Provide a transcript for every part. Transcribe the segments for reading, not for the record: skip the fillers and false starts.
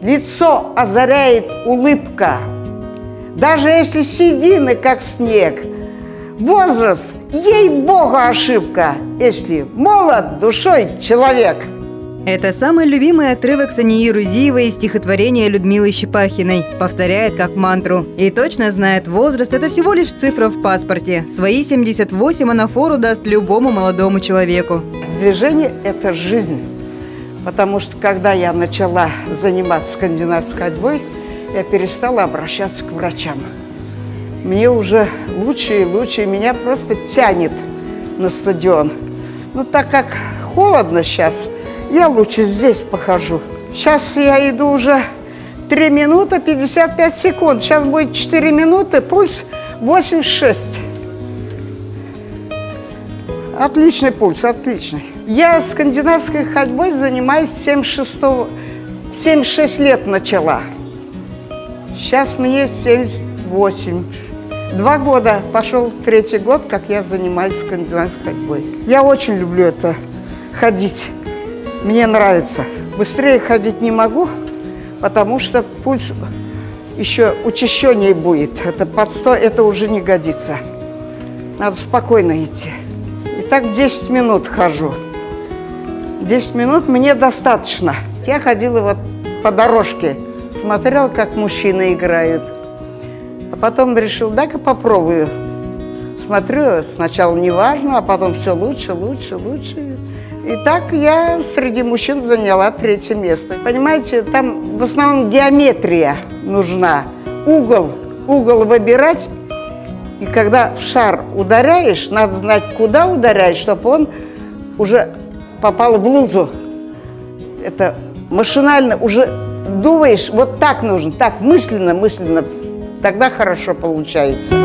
лицо озаряет улыбка. Даже если седины, как снег. Возраст, ей-богу, ошибка, если молод душой человек. Это самый любимый отрывок Сании Рузиевой из стихотворения Людмилы Щепахиной. Повторяет как мантру. И точно знает, возраст – это всего лишь цифра в паспорте. Свои 78 она фору даст любому молодому человеку. Движение – это жизнь. Потому что, когда я начала заниматься скандинавской ходьбой, я перестала обращаться к врачам. Мне уже лучше и лучше, меня просто тянет на стадион. Но так как холодно сейчас, я лучше здесь похожу. Сейчас я иду уже 3 минуты 55 секунд. Сейчас будет 4 минуты, пульс 86. Отличный пульс, отличный. Я скандинавской ходьбой занимаюсь с 76 лет начала. Сейчас мне 78. 2 года, пошел 3-й год, как я занимаюсь скандинавской ходьбой. Я очень люблю это, ходить. Мне нравится. Быстрее ходить не могу, потому что пульс еще учащеннее будет. Это под 100, это уже не годится. Надо спокойно идти. И так 10 минут хожу. 10 минут мне достаточно. Я ходила вот по дорожке, смотрела, как мужчины играют. А потом решил, дай-ка попробую. Смотрю, сначала неважно, а потом все лучше, лучше, лучше. И так я среди мужчин заняла 3-е место. Понимаете, там в основном геометрия нужна. Угол выбирать. И когда в шар ударяешь, надо знать, куда ударяешь, чтобы он уже попал в лузу. Это машинально уже думаешь, вот так нужно, так мысленно. Тогда хорошо получается.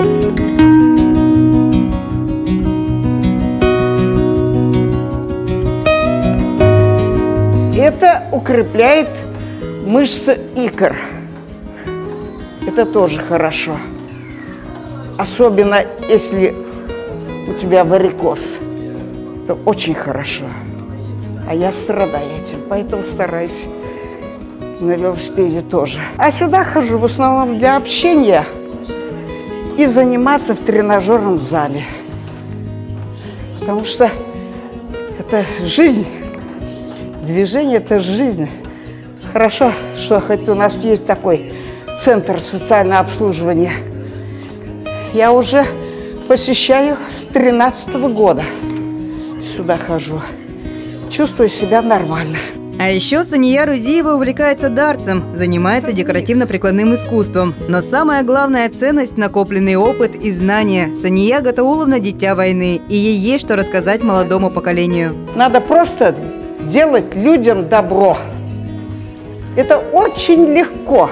Это укрепляет мышцы икр. Это тоже хорошо. Особенно, если у тебя варикоз. Это очень хорошо. А я страдаю этим, поэтому стараюсь на велосипеде тоже. А сюда хожу в основном для общения и заниматься в тренажерном зале. Потому что это жизнь. Движение – это жизнь. Хорошо, что хоть у нас есть такой центр социального обслуживания. Я уже посещаю с 13-го года. Сюда хожу. Чувствую себя нормально. А еще Сания Рузиева увлекается дартсом, занимается декоративно-прикладным искусством. Но самая главная ценность – накопленный опыт и знания. Сания Гатауловна – дитя войны, и ей есть что рассказать молодому поколению. Надо просто делать людям добро. Это очень легко.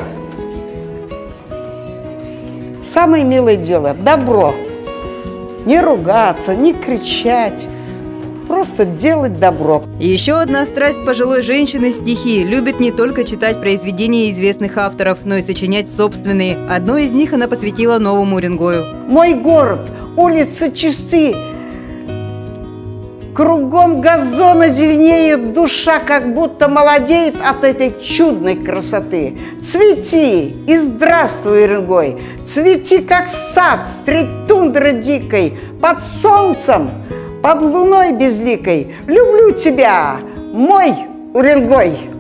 Самое милое дело – добро. Не ругаться, не кричать. Просто делать добро. Еще одна страсть пожилой женщины – стихи. Любит не только читать произведения известных авторов, но и сочинять собственные. Одно из них она посвятила Новому Уренгою. Мой город, улицы чисты. Кругом газона зеленеет, душа как будто молодеет от этой чудной красоты. Цвети и здравствуй, Уренгой! Цвети, как сад, средь тундры дикой, под солнцем, под луной безликой. Люблю тебя, мой Уренгой!